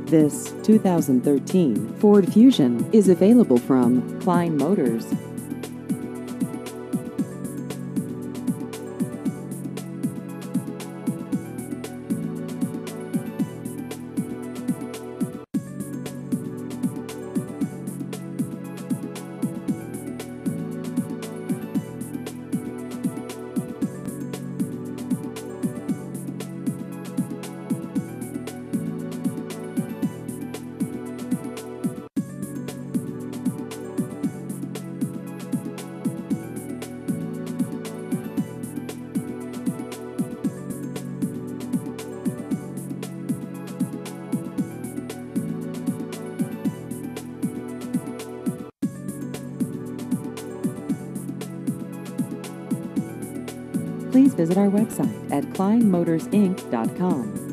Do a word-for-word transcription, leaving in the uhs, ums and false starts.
This two thousand thirteen Ford Fusion is available from Klein Motors. Please visit our website at klein motors inc dot com.